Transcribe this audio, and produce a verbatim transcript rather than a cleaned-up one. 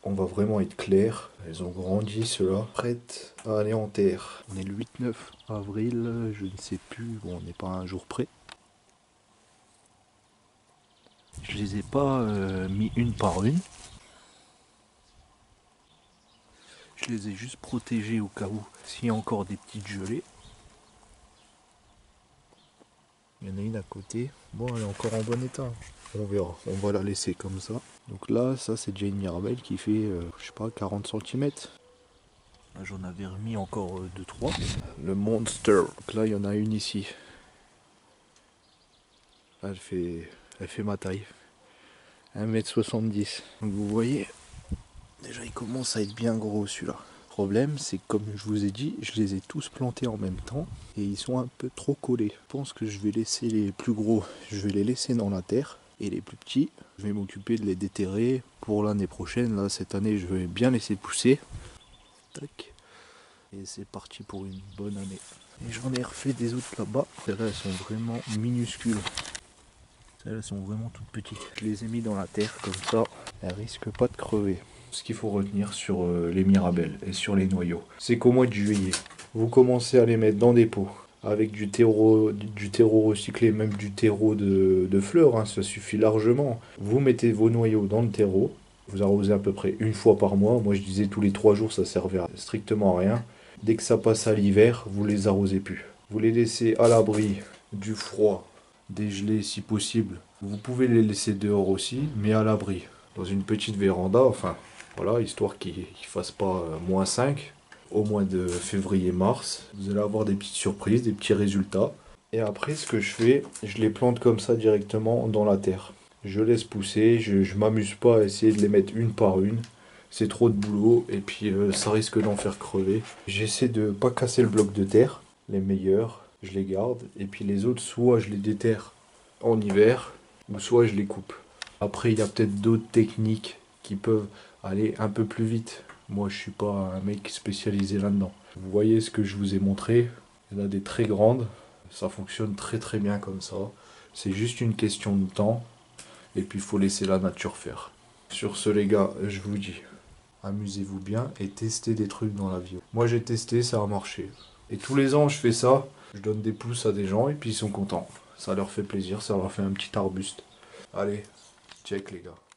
On va vraiment être clair. Elles ont grandi, ceux-là, prêtes à aller en terre. On est le huit neuf avril, je ne sais plus, bon, on n'est pas à un jour près. Je les ai pas euh, mis une par une. Je les ai juste protégées au cas où s'il y a encore des petites gelées. Il y en a une à côté. Bon, elle est encore en bon état. On verra. On va la laisser comme ça. Donc là, ça c'est déjà une mirabelle qui fait, euh, je sais pas, quarante centimètres. Là, j'en avais remis encore deux trois. Le Monster. Donc là, il y en a une ici. Là, elle fait, elle fait ma taille. un mètre soixante-dix. Donc vous voyez, déjà il commence à être bien gros celui-là. Le problème, c'est que comme je vous ai dit, je les ai tous plantés en même temps et ils sont un peu trop collés. Je pense que je vais laisser les plus gros, je vais les laisser dans la terre et les plus petits, je vais m'occuper de les déterrer pour l'année prochaine. Là, cette année, je vais bien laisser pousser. Tac. Et c'est parti pour une bonne année. Et j'en ai refait des autres là-bas. Celles-là, elles sont vraiment minuscules. Celles-là, elles sont vraiment toutes petites. Je les ai mis dans la terre comme ça. Elles risquent pas de crever. Ce qu'il faut retenir sur euh, les mirabelles et sur les noyaux, c'est qu'au mois de juillet, vous commencez à les mettre dans des pots avec du terreau, du terreau recyclé, même du terreau de, de fleurs, hein, ça suffit largement. Vous mettez vos noyaux dans le terreau, vous arrosez à peu près une fois par mois. Moi je disais tous les trois jours, ça servait à strictement à rien. Dès que ça passe à l'hiver, vous les arrosez plus. Vous les laissez à l'abri du froid, des gelées si possible. Vous pouvez les laisser dehors aussi, mais à l'abri, dans une petite véranda, enfin voilà, histoire qu'il ne fasse pas euh, moins cinq. Au mois de février-mars, vous allez avoir des petites surprises, des petits résultats. Et après, ce que je fais, je les plante comme ça directement dans la terre. Je laisse pousser, je ne m'amuse pas à essayer de les mettre une par une. C'est trop de boulot et puis euh, ça risque d'en faire crever. J'essaie de ne pas casser le bloc de terre. Les meilleurs, je les garde. Et puis les autres, soit je les déterre en hiver, ou soit je les coupe. Après, il y a peut-être d'autres techniques qui peuvent aller un peu plus vite. Moi, je suis pas un mec spécialisé là-dedans. Vous voyez ce que je vous ai montré. Il y en a des très grandes. Ça fonctionne très très bien comme ça. C'est juste une question de temps. Et puis, il faut laisser la nature faire. Sur ce, les gars, je vous dis, amusez-vous bien et testez des trucs dans la vie. Moi, j'ai testé, ça a marché. Et tous les ans, je fais ça. Je donne des pouces à des gens et puis ils sont contents. Ça leur fait plaisir, ça leur fait un petit arbuste. Allez, check les gars.